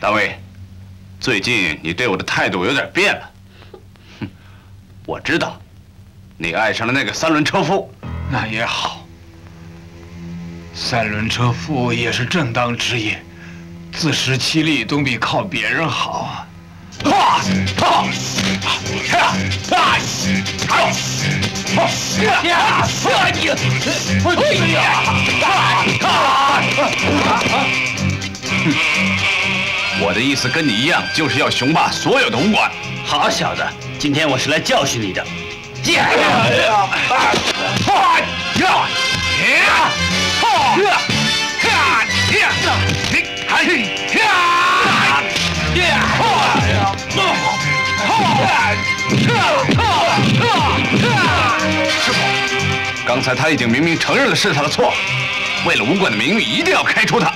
大卫，最近你对我的态度有点变了。哼，我知道，你爱上了那个三轮车夫。 那也好，三轮车夫也是正当职业，自食其力总比靠别人好啊。 我的意思跟你一样，就是要雄霸所有的武馆。 好小子，今天我是来教训你的。 师傅，刚才他已经明明承认了是他的错，为了武馆的名誉，一定要开除他。